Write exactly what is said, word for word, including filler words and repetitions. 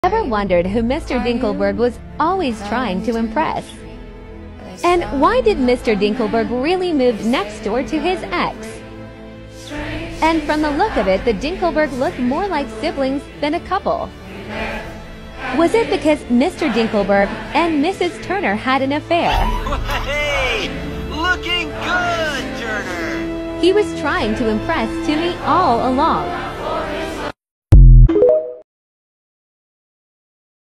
Ever wondered who Mister Dinkleberg was always trying to impress? And why did Mister Dinkleberg really move next door to his ex? And from the look of it, the Dinkleberg looked more like siblings than a couple. Was it because Mister Dinkleberg and Missus Turner had an affair? Hey, looking good, Turner! He was trying to impress Timmy all along.